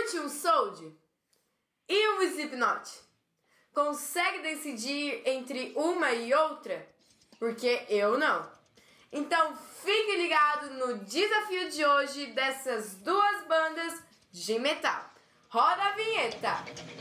Curte um Soulja? E um Slipknot? Consegue decidir entre uma e outra? Porque eu não. Então fique ligado no desafio de hoje dessas duas bandas de metal. Roda a vinheta!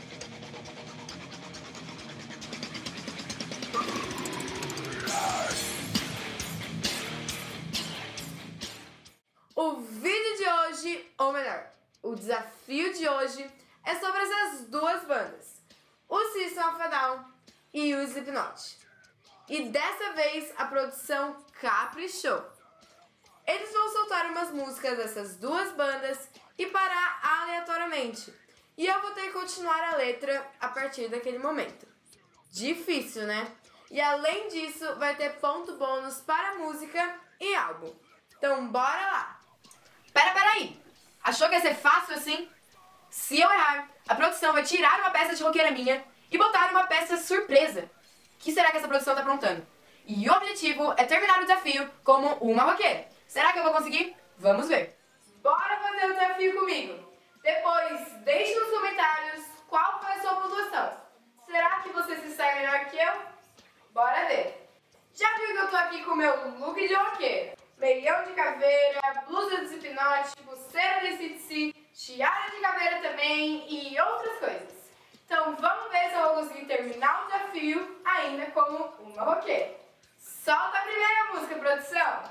O vídeo de hoje, ou melhor, o desafio de hoje é sobre essas duas bandas, o System of a Down e o Slipknot. E dessa vez a produção caprichou. Eles vão soltar umas músicas dessas duas bandas e parar aleatoriamente. E eu vou ter que continuar a letra a partir daquele momento. Difícil, né? E além disso, vai ter ponto bônus para música e álbum. Então bora lá! Peraí! Achou que ia ser fácil assim? Se eu errar, a produção vai tirar uma peça de roqueira minha e botar uma peça surpresa. O que será que essa produção tá aprontando? E o objetivo é terminar o desafio como uma roqueira. Será que eu vou conseguir? Vamos ver. Bora fazer o desafio comigo! Depois, deixe nos comentários qual foi a sua pontuação. Será que você se sai melhor que eu? Bora ver! Já viu que eu tô aqui com o meu look de roqueira? Meião de caveira, blusa de Slipknot, pulseira de AC/DC, tiara de caveira também e outras coisas. Então vamos ver se eu vou conseguir terminar o desafio ainda como uma roqueira. Solta a primeira música, produção!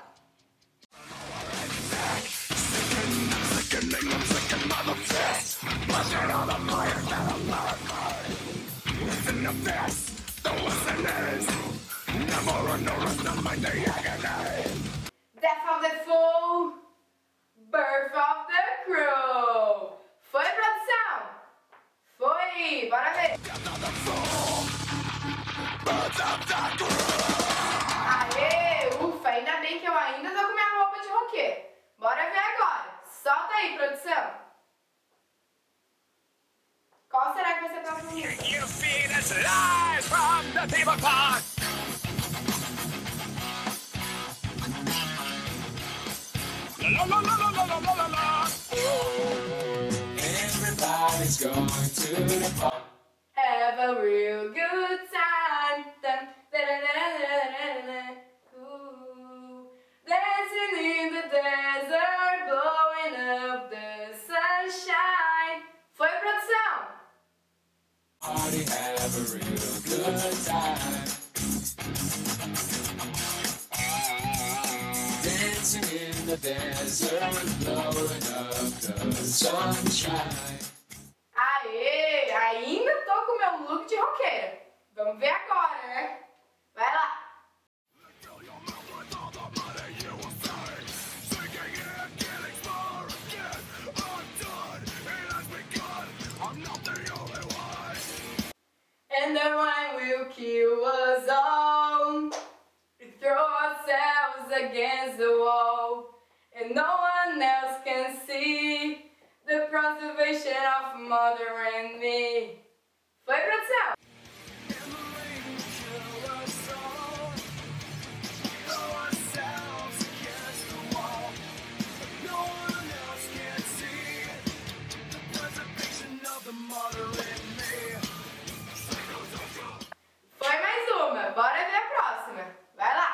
Death of the Fool, Birth of the Crow. Foi, produção? Foi, bora ver. Aê, ufa, ainda bem que eu ainda tô com minha roupa de roqueiro. Bora ver agora. Solta aí, produção. Qual será que vai ser a próxima música? Everybody's going to the park. Have a real good time. Dun, da, da, da, da, da, da. Ooh. Dancing in the desert, blowing up the sunshine. Foi, produção? Party, have a real good time. Dancing in the desert, blowing up the sunshine. Aê, ainda tô com o meu look de roqueira. Vamos ver agora, né? Vai lá. And the wine will kill us all. We throw ourselves against the wall, and no one else can see the preservation of mother and me. Foi, produção? Foi mais uma, bora ver a próxima. Vai lá.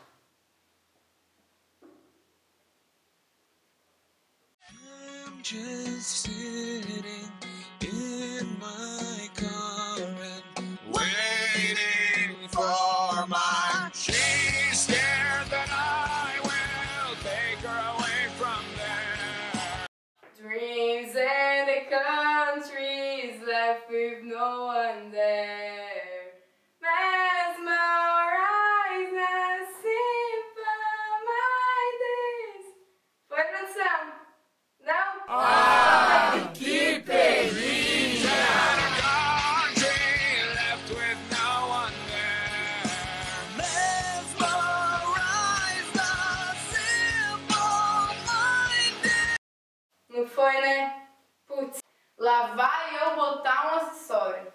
I'm just sitting in my car and waiting for my. She's scared that I will take her away from there. Dreams and the countries left with no one there. Mesmerize the simple-minded. Foi, produção? Não? Ai, que delícia! Left with no one there. Mesmerize the simple-minded. Não foi, né? Putz, lá vai eu botar um acessório.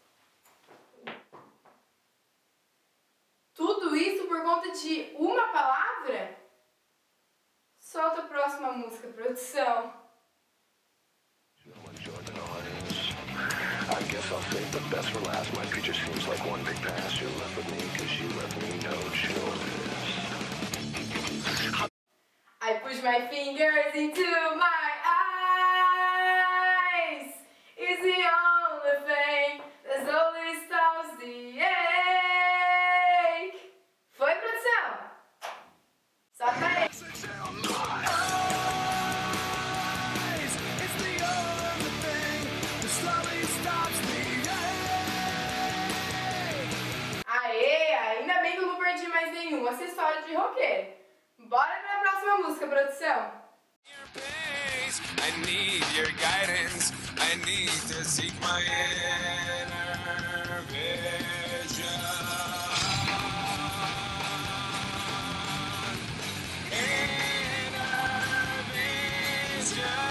Tudo isso por conta de uma palavra? Solta a próxima música, produção. this I'll save the best for last. My future seems like one big past. You're left with me cause you left me no choice. I push my fingers into my eyes. It's the only thing that always stops the ache. Foi, produção? Solta aí. Aê, ainda bem que eu não perdi mais nenhum acessório de roqueiro. Bora pra próxima música, produção. I need your guidance. I need to seek my inner vision. Inner vision.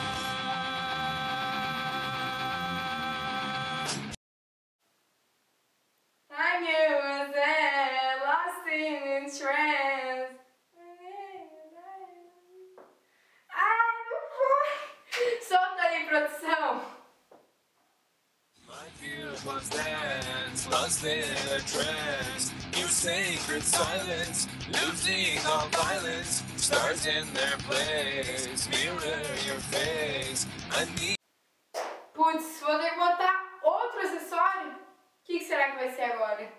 I knew was there, lost in trance. Solta aí, produção. My fears must dance, lost in a trance. Your sacred silence, losing all violence. Stars in their place, mirror your face. I need. Putz, vou ter que botar outro acessório? O que será que vai ser agora?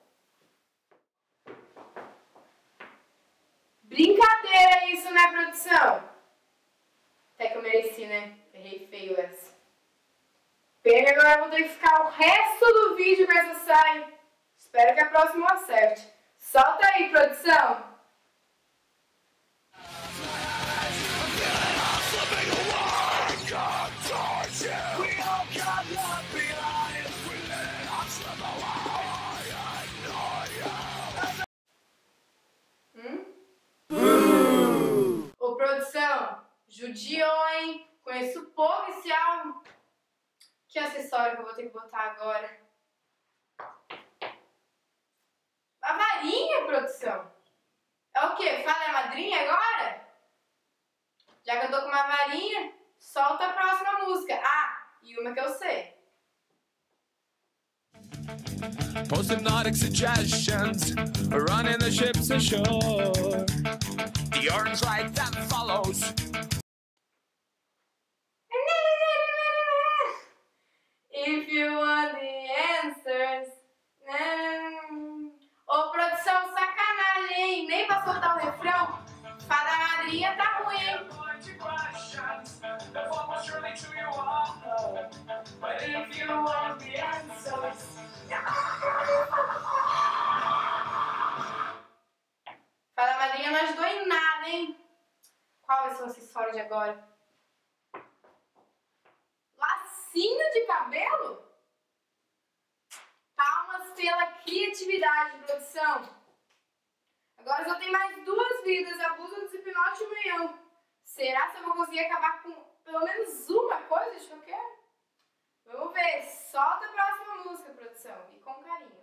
Brincadeira isso, né, produção? Até que eu mereci, né? Errei feio essa. Pena que agora eu vou ter que ficar o resto do vídeo com essa saia. Espero que a próxima eu acerte. Solta aí, produção! Ô, produção, judiou, hein? Conheço pouco esse álbum. Que acessório que eu vou ter que botar agora? A varinha, produção? É o quê? Fala a madrinha agora? Já que eu tô com uma varinha, solta a próxima música. Ah, e uma que eu sei. Post-hypnotic suggestions, running the ships ashore. The orange light that follows. If you want the answers. Ô, produção, sacanagem, hein? Nem pra soltar o refrão. Fada madrinha tá ruim, hein? But if you want the answers. Fada madrinha não ajudou em nada, hein? Qual vai ser o acessório de agora? Lacinho de cabelo? Palmas pela criatividade, produção. Agora só tem mais 2 vidas, abuso do hipnote e o meião. Será que eu vou conseguir acabar com pelo menos uma coisa de qualquer? Vamos ver. Solta a próxima música, produção. E com carinho.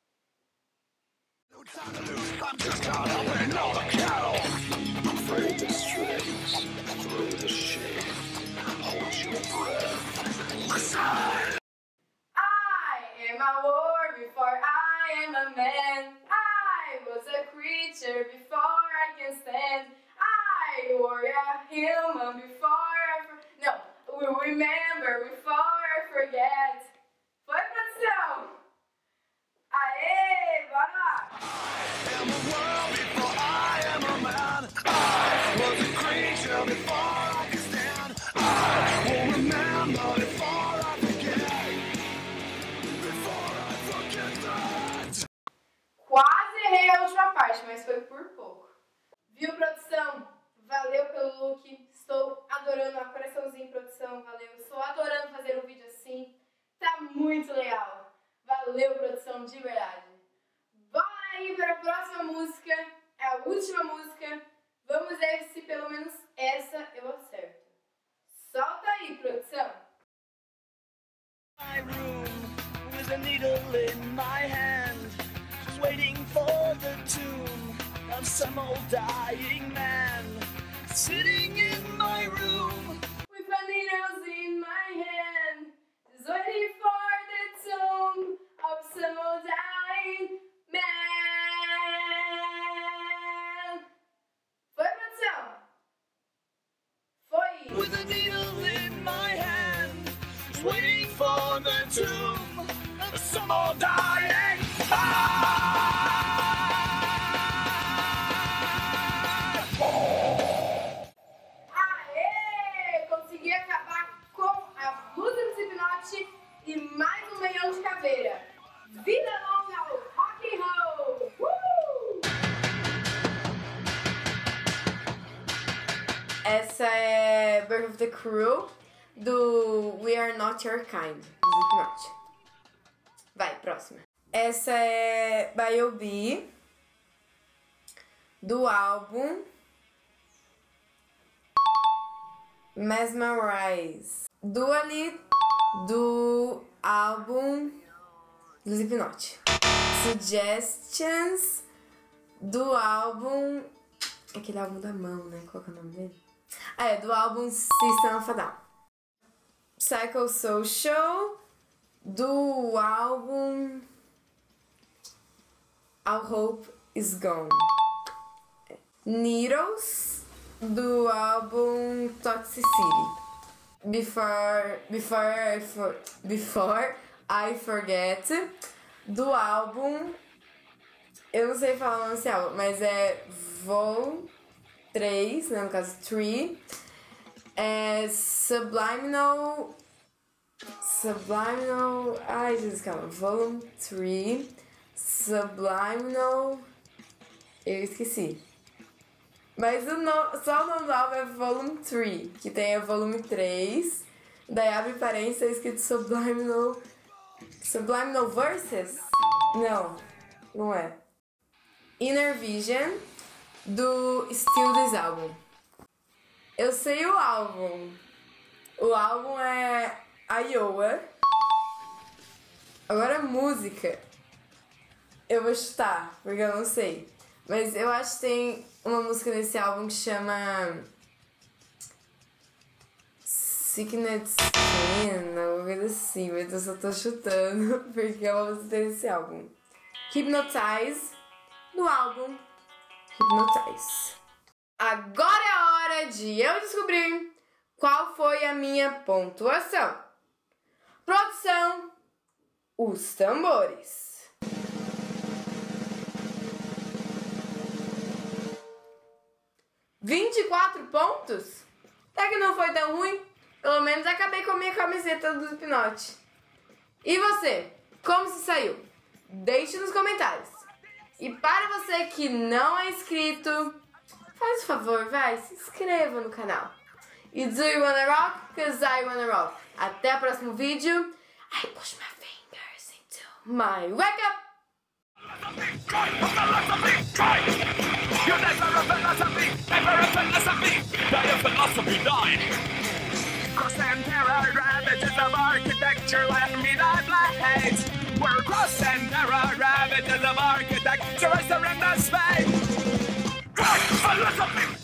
I'm just caught up in all the cattle. Afraid the strings, through the shade. Hold your breath. Listen. I am a war before I am a man. I was a creature before I can stand. I were a human before I No, will remember before I forget. Foi, produção? Aê, bora lá! I am a world before I am a man. I was a creature before I could stand. I will remember before I forget. Before I forget that. Quase errei a última parte, mas foi por pouco. Viu, produção? Valeu pelo look. Estou adorando a coraçãozinho, produção. Valeu. Estou adorando fazer um vídeo assim. Tá muito legal. Valeu, produção, de verdade. Bora aí para a próxima música. É a última música. Vamos ver se pelo menos essa eu acerto. Solta aí, produção. My room with a needle in my hand, just waiting for the tomb of some old dying man, sitting in my room With my needles in my hand, just waiting for just waiting for the tomb of some old dying Aê! Consegui acabar com a blusa do Slipknot e mais um meião de caveira. Vida longa ao rock and roll! Essa é Birth of the Crew do We Are Not Your Kind, do Slipknot. Vai, próxima. Essa é B.O.B. do álbum Mesmerize. Dua Lipa do álbum do Slipknot. Suggestions do álbum... Aquele álbum da mão, né? Qual que é o nome dele? Ah, é do álbum System of a Down. Psychosocial do álbum All Hope Is Gone. Needles do álbum Toxicity. Before I Forget do álbum, eu não sei falar o nome desse álbum, mas é Vol 3, né, no caso 3, é Subliminal, ai Jesus, calma, Volume 3, Subliminal, eu esqueci. Mas só o nome do álbum é Volume 3, que tem o Volume 3, daí abre parênteses, é escrito Subliminal Verses? Não é. Inner Vision, do Still This Album. Eu sei o álbum. O álbum é Iowa. Agora a música. Eu vou chutar, porque eu não sei. Mas eu acho que tem uma música nesse álbum que chama Sickness Skin, alguma coisa assim, mas eu só tô chutando porque é uma música desse álbum. Hypnotize, do álbum Hypnotize. Agora é a hora de eu descobrir qual foi a minha pontuação. Produção, os tambores. 24 pontos? Até que não foi tão ruim. Pelo menos acabei com a minha camiseta do Slipknot. E você? Como se saiu? Deixe nos comentários. E para você que não é inscrito, faz o favor, vai, se inscreva no canal. E do you wanna rock? Cause I wanna rock. Até o próximo vídeo. I push my fingers into my wake up. You never philosophy, now your philosophy died. Cross and terror, ravages of architecture left me that blades. Where cross and terror, ravages of architecture, I surrender space. Philosophy!